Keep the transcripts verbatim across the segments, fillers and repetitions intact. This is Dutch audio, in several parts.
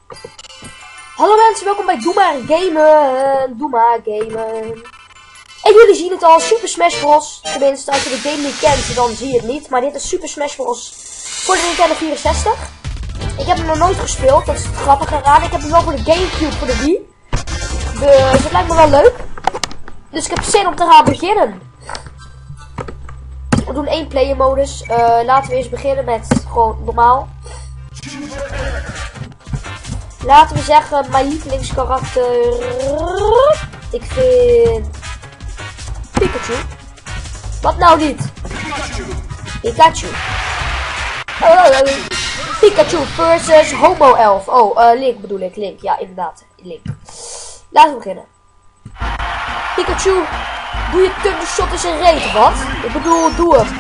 Hallo mensen, welkom bij Doe maar Gamen. Doe maar Gamen. En jullie zien het al, Super Smash Bros. Tenminste, als je de game niet kent, dan zie je het niet. Maar dit is Super Smash Bros. Voor de Nintendo vierenzestig. Ik heb hem nog nooit gespeeld, dat is het grappige eraan. Ik heb hem wel voor de Gamecube, voor de Wii. Dus het lijkt me wel leuk. Dus ik heb zin om te gaan beginnen. We doen één player modus. Uh, laten we eerst beginnen met gewoon normaal. Laten we zeggen, mijn lievelingskarakter. Ik vind Pikachu. Wat nou niet? Pikachu. Uh, Pikachu versus Homo Elf. Oh, uh, Link bedoel ik. Link, ja inderdaad. Link. Laten we beginnen. Pikachu, doe je thundershot in zijn reet, wat? Ik bedoel, doe hem.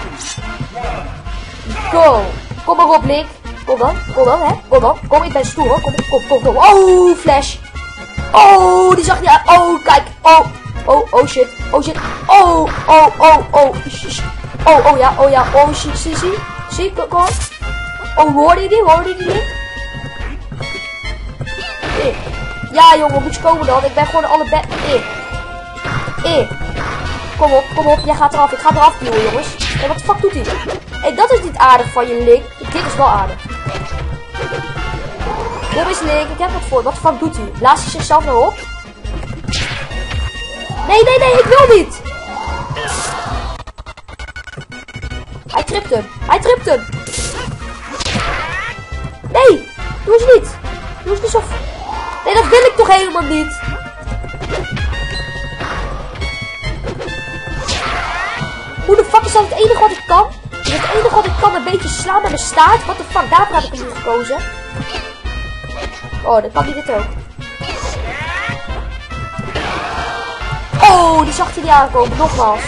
Go. Kom maar op, Link. Kom dan, kom dan, hè. Kom dan. Kom, ik ben stoer, hoor. Kom, kom, kom, kom. Oh, flash. Oh, die zag niet aan. Oh, kijk. Oh, oh, oh shit. Oh shit. Oh, oh, oh, oh. Oh, oh ja, oh ja. Oh, zie, zie, zie. Zie, kom, kom. Oh, hoorde je die? Hoorde je die, Link? Eh. Ja, jongen, moet je komen dan. Ik ben gewoon alle bed. Eh. Eh. Kom op, kom op. Jij gaat eraf. Ik ga eraf duwen, jongens. Hé, hey, wat de fuck doet hij? Hé, hey, dat is niet aardig van je, Link. Dit is wel aardig. Dit is Link. Ik heb wat voor. Wat de fuck doet hij? Blaast hij zichzelf nou op? Nee, nee, nee. Ik wil niet. Hij tript hem. Hij tript hem. Nee. Doe eens niet. Doe eens niet zo... Nee, dat wil ik toch helemaal niet. Hoe de fuck is dat het enige wat ik kan? Is het enige wat ik kan een beetje slaan met mijn staart? Wat de fuck, daarvoor heb ik hem niet gekozen. Oh, dan kan hij dit ook. Oh, die zag hij niet aankomen, nogmaals.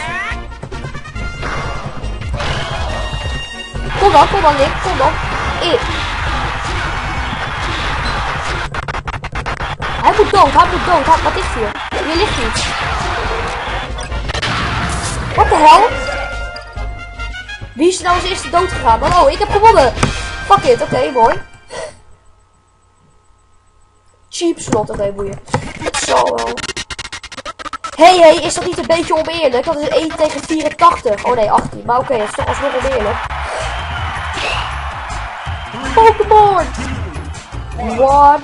Kom dan, kom dan, Link, kom dan. Eh. Hij moet dood, hij moet dood. Hij, wat is hier? Hier ligt iets. Wat de hel? Wie is nou als eerste dood gegaan? Oh, ik heb gewonnen. Fuck it, oké, okay, mooi. Cheap slot, oké, okay, boeien. Het zal wel. Hé, hey, hé, hey, is dat niet een beetje oneerlijk? Dat is één tegen vierentachtig. Oh nee, achttien. Maar oké, okay, dat is toch alsnog oneerlijk. Pokémon! One.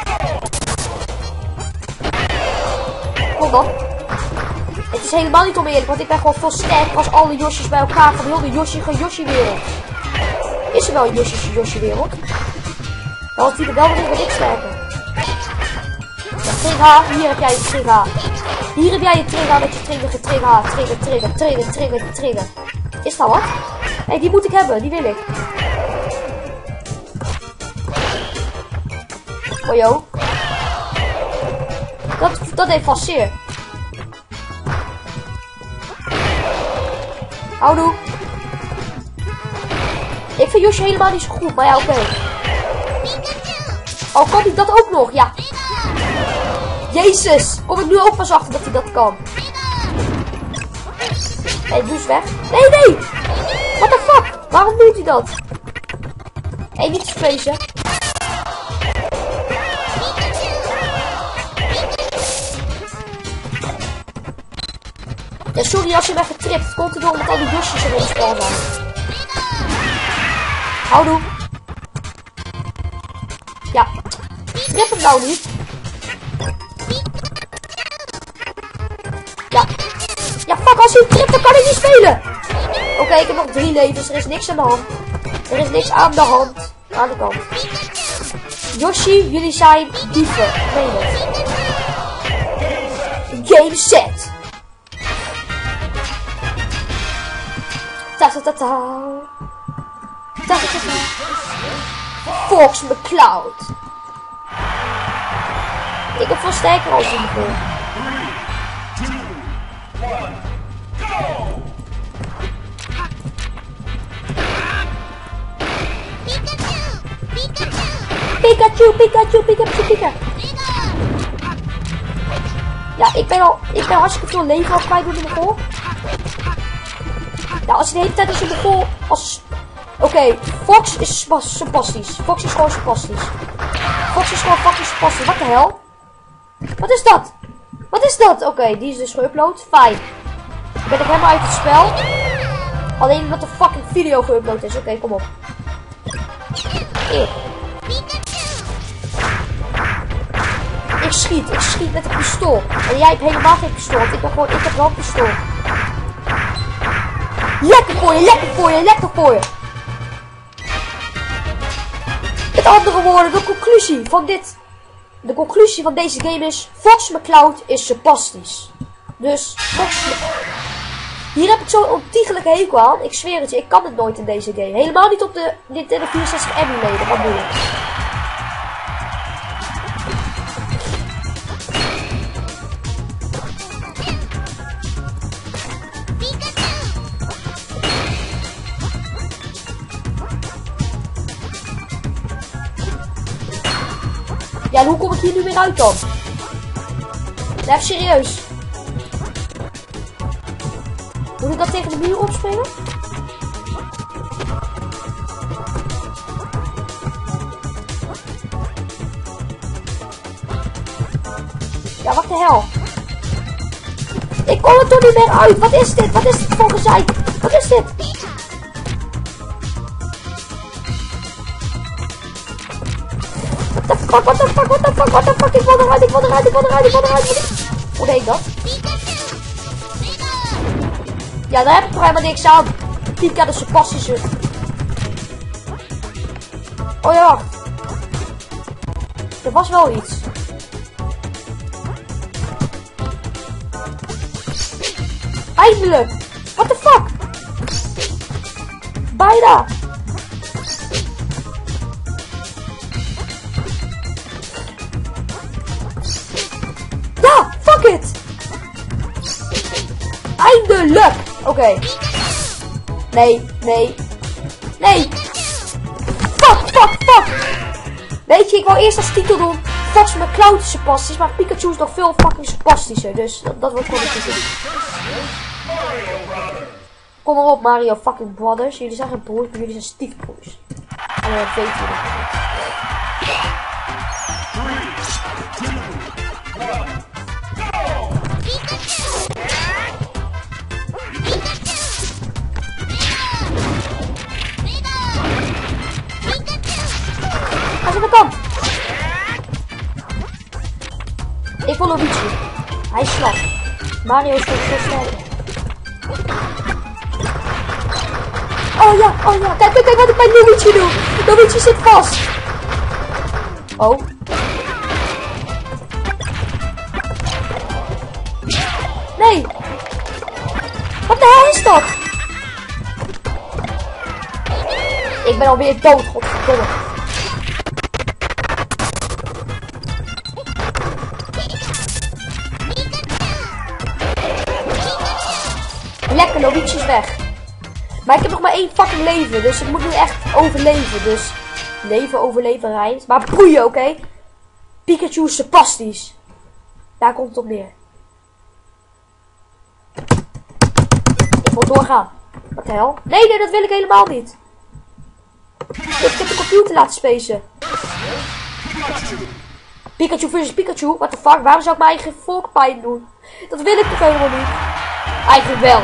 Kom dan. Het is helemaal niet oneerlijk, want ik ben gewoon veel sterker als alle Yoshi's bij elkaar van heel de Yoshi gaan Yoshi wereld. Is er wel een Yoshi's Yoshi wereld? Dan was die er wel weer wat ik sterker. Ja, trigger, hier heb jij je trigger. Hier heb jij je trigger met je trigger getrigger. Trigger, trigger, trigger, trigger, trigger. Is dat wat? Hé, hey, die moet ik hebben, die wil ik. Oh joh. Dat, dat deed vast zeer. Houdoe. Ik vind Yoshi helemaal niet zo goed, maar ja, oké. Okay. Oh, kan hij dat ook nog? Ja. Jezus. Kom ik nu ook pas achter dat hij dat kan. Hé, hey, doe eens weg. Nee, nee. What the fuck? Waarom doet hij dat? Hé, hey, niet spacen. Ja, sorry als je hem even tript. Het komt er door omdat al die Yoshi's er in het spel zijn. Houdoe. Ja. Trip hem nou niet. Ja. Ja, fuck, als hij hem tript, dan kan hij niet spelen. Oké, okay, ik heb nog drie levens. Er is niks aan de hand. Er is niks aan de hand. Aan de kant. Yoshi, jullie zijn dieven. Ik meen het. Game set. Ta ta ta ta. Ta ta ta ta. Fox McCloud. Ik heb veel sterker als in de Pikachu, Pikachu, Pikachu, Pikachu. Ja, ik ben al, ik ben hartstikke veel leven al kwijt door de goal. Ja, als je de hele tijd als je de goal als... Oké, okay, Fox is spastisch. Fox is gewoon spastisch. Fox is gewoon fucking spastisch. Wat de hel? Wat is dat? Wat is dat? Oké, okay, die is dus geüpload. Fijn. Ik ben ik helemaal uit het spel. Alleen omdat de fucking video geüpload is. Oké, okay, kom op. Ik. Ik schiet. Ik schiet met een pistool. En jij hebt helemaal geen pistool. Want ik ben gewoon... Ik heb wel een pistool. Lekker voor je. Lekker voor je. Lekker voor je. Met andere woorden, de conclusie van dit... De conclusie van deze game is... Fox McCloud is spastisch. Dus... Fox Hier heb ik zo'n ontiegelijke hekel aan. Ik zweer het je, ik kan het nooit in deze game. Helemaal niet op de Nintendo vierenzestig emulator. Wat doe je? Ja, en hoe kom ik hier nu weer uit dan? Nee, even serieus. Moet ik dat tegen de muur opspringen? Ja, wat de hel? Ik kom er toch niet meer uit. Wat is dit? Wat is dit voor gezeik? Wat is dit? What the fuck, what the fuck, what the fuck, ik wil eruit, ik wil eruit, ik wil eruit, ik wil eruit. Hoe deed ik dat? Ja, daar heb ik toch helemaal niks aan. Pika de spastische. Oh ja, wacht. Er was wel iets. Eindelijk. What the fuck? Bijna. Fuck it! Eindelijk! Oké. Okay. Nee, nee. Nee! Fuck, fuck, fuck! Weet je, ik wou eerst als titel doen Fox McCloud is spastisch, maar Pikachu is nog veel fucking spastischer, dus dat, dat wordt gewoon een titel. Kom maar op, Mario fucking Brothers. Jullie zijn geen broers, maar jullie zijn stiefbroers. En dan weet je het. Ga de kant. Ik wil Luigi. Hij is slap. Mario is veel sterker. Oh ja, oh ja. Kijk, kijk, kijk wat ik bij Luigi doe. Luigi zit vast. Oh. Nee. Wat de hel is dat? Ik ben alweer dood, godverdomme. Lekker, Luigi is weg. Maar ik heb nog maar één fucking leven, dus ik moet nu echt overleven. Dus leven, overleven, rijdt. Maar boeien, oké? Okay? Pikachu is spastisch. Daar komt het op neer. Ik wil doorgaan. Wat de hel? Nee, nee, dat wil ik helemaal niet. Ik heb de computer laten spacen. Pikachu versus Pikachu. What the fuck? Waarom zou ik mijn eigen volk pijn doen? Dat wil ik toch helemaal niet? Eigenlijk wel.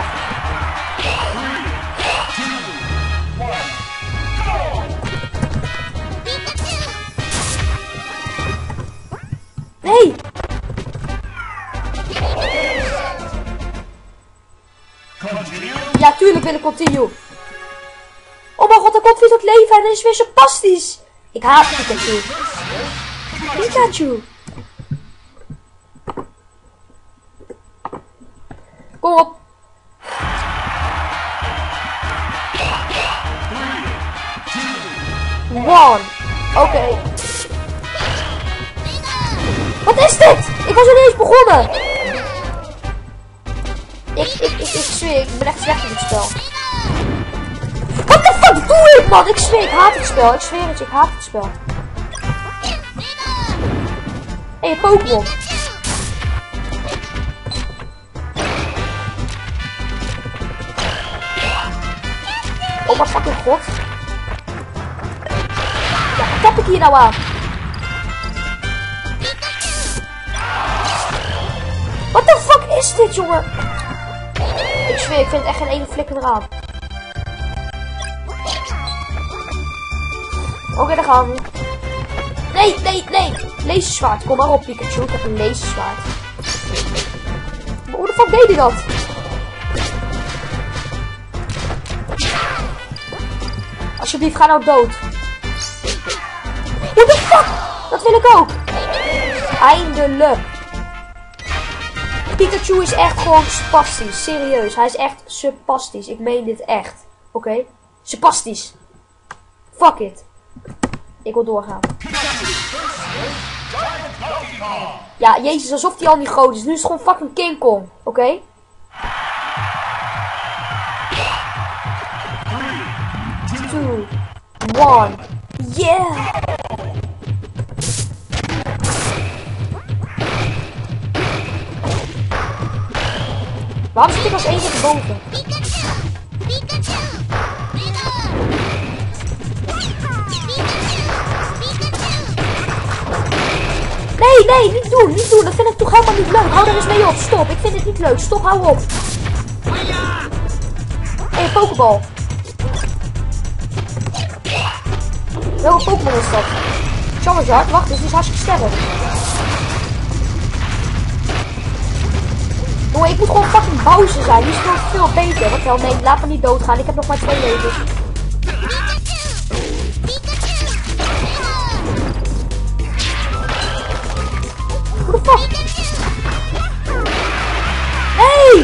Nee! Ja, tuurlijk wil ik continue. Oh mijn god, hij komt weer tot leven en hij is weer zo spastisch. Ik haat Pikachu. Pikachu. Kom op. One. Oké. Okay. Wat is dit? Ik was er niet eens begonnen. Ik, ik, ik, ik zweer, ik ben echt slecht in dit spel. Wat de fuck doe ik, man? Ik zweer, ik haat het spel. Ik zweer het, ik haat het spel. Hé, hey, Pokémon. Oh mijn fucking god. Ja, wat heb ik hier nou aan? What the fuck is dit, jongen? Ik zweer, ik vind echt geen ene flikker eraan. Oké, okay, daar gaan we. Nee, nee, nee. Laserzwaard. Kom maar op, Pikachu. Ik heb een laserzwaard. Maar hoe de fuck deed hij dat? Alsjeblieft, ga nou dood. What the fuck? Dat wil ik ook. Eindelijk. Pikachu is echt gewoon spastisch. Serieus. Hij is echt spastisch. Ik meen dit echt. Oké? Okay? Spastisch. Fuck it. Ik wil doorgaan. Ja, jezus, alsof hij al niet groot is. Nu is het gewoon fucking King Kong. Oké? Okay? Two. One. Yeah! Waarom zit ik als enige boven? Nee, nee, niet doen, niet doen. Dat vind ik toch helemaal niet leuk. Hou er eens mee op. Stop, ik vind het niet leuk. Stop, hou op. Hé, hey, Pokéball. Welke Pokémon is dat? Charizard, wacht, dit is hartstikke sterk. Jongen, ik moet gewoon fucking Bowser zijn. Die is gewoon veel beter. Wat wel, nee, laat me niet doodgaan. Ik heb nog maar twee levens. Hoe de fuck? Nee!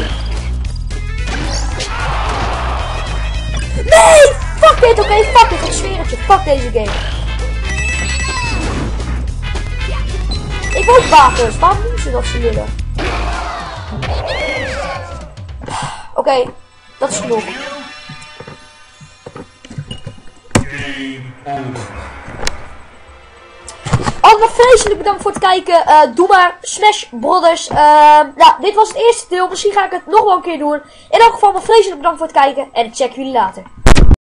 Nee! Fuck dit, oké, okay, fuck dit. Ik zweer het je. Fuck deze game. Ik wil ook wapens. Waarom doen ze dat ze willen? Oké, okay, dat is genoeg. Allemaal vreselijk bedankt voor het kijken. Uh, doe maar Smash Brothers. Uh, nou, dit was het eerste deel. Misschien ga ik het nog wel een keer doen. In elk geval, maar vreselijk bedankt voor het kijken. En ik check jullie later.